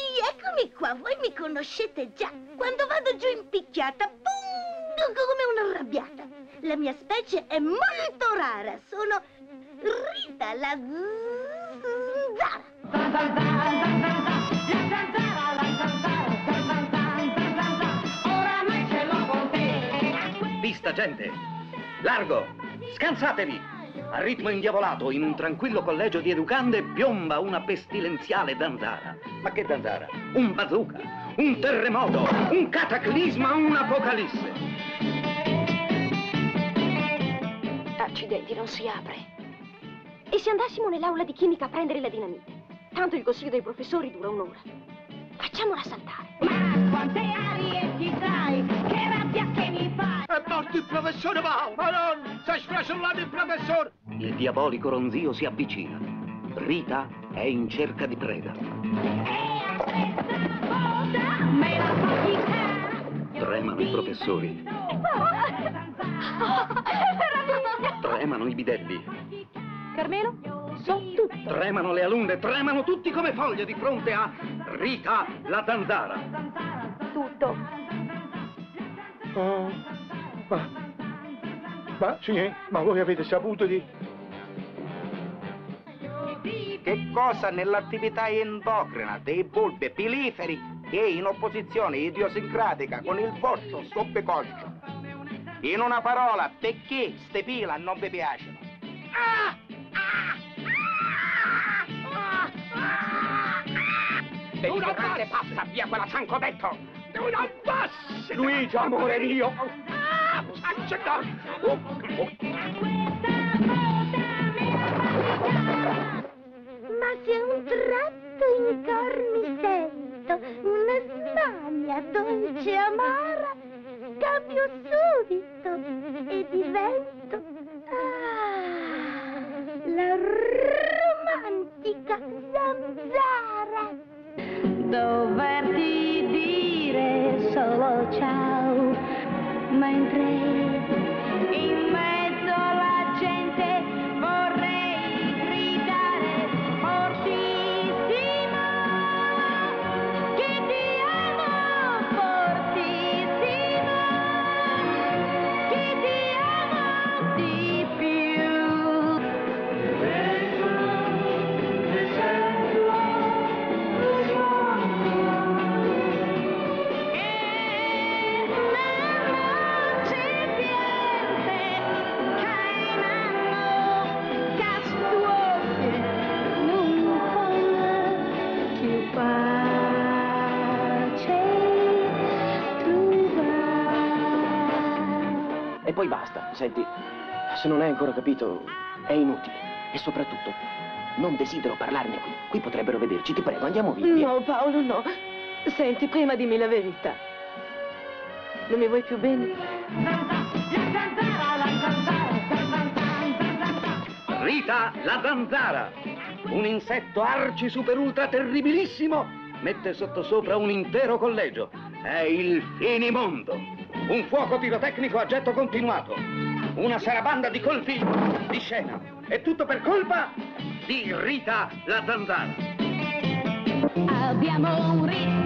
eccomi qua, voi mi conoscete già. Quando vado giù impicchiata, pum, come una arrabbiata. La mia specie è molto rara, sono Rita la zanzara. Oramai ce l'ho con te. Vista, gente! Largo! Scansatevi! A ritmo indiavolato, in un tranquillo collegio di educande, piomba una pestilenziale zanzara. Ma che zanzara? Un bazooka, un terremoto, un cataclisma, un'apocalisse. Accidenti, non si apre. E se andassimo nell'aula di chimica a prendere la dinamite? Tanto il consiglio dei professori dura un'ora. Facciamola saltare. Ma quante arie ti dai, che rabbia che mi fai. È morto il professore Mao! Ma non! Si è sfracellato il professore! Il diabolico ronzio si avvicina. Rita è in cerca di preda. Tremano i professori. Tremano i bidelli. Carmelo, so tutto. Tremano le alunne, tremano tutti come foglie di fronte a Rita la zanzara. Tutto. Oh, ma sì, ma voi avete saputo di... Che cosa nell'attività endocrina dei bulbi piliferi è in opposizione idiosincratica con il vostro soppicoccio? In una parola, perché ste pila non vi piacciono? Deliberante passa via quella sancodetto! Non passi! Luigi, amore mio! Ma se un tratto in cor mi sento una smania dolce e amara, cambio subito e divento la romantica zanzara. Doverti dire solo ciao, mentre in mezzo alla gente vorrei gridare fortissimo che ti amo fortissimo, che ti amo di più. E poi basta, senti, se non hai ancora capito, è inutile. E soprattutto, non desidero parlarne qui. Qui potrebbero vederci, ti prego, andiamo via. No, Paolo, no. Senti, prima dimmi la verità. Non mi vuoi più bene? Rita la zanzara, un insetto arci super ultra terribilissimo, mette sottosopra un intero collegio. È il finimondo. Un fuoco pirotecnico a getto continuato. Una sarabanda di colpi di scena. E tutto per colpa di Rita la zanzara. Abbiamo un ritmo